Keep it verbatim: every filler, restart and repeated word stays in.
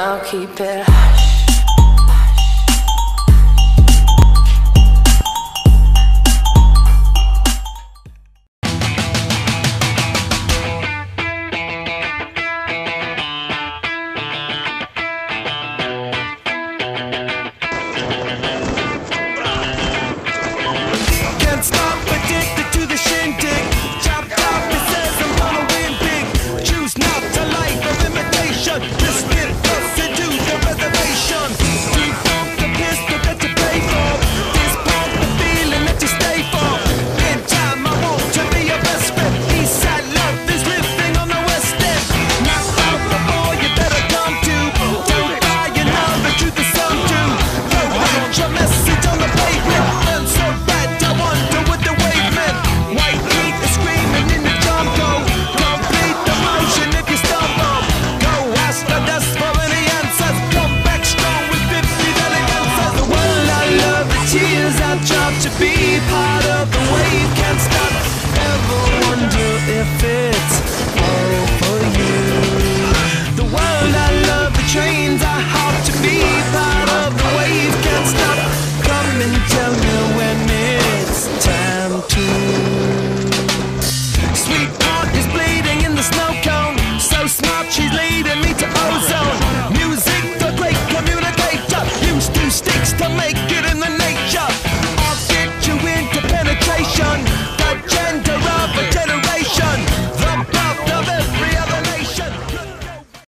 I'll keep it hush. Can't stop, addicted to the shindig. Chop chop, it says I'm gonna win big. Choose not to like of imitation. Just get us into the reservation. Default the pistol that you pay for. This pump the feeling that you stay for. In time I want to be your best friend. Eastside love is living on the west end. Knock out the boy, you better come to. Don't buy your number to the sun too. Go write your message on the pavement. I'm so bad, I wonder what the wave meant. White heat is screaming in the jungle. Complete the motion if you stumble. Go ask the dust for any answers. Come back strong with fifty delegates. The world I love, the tears I drop to be part.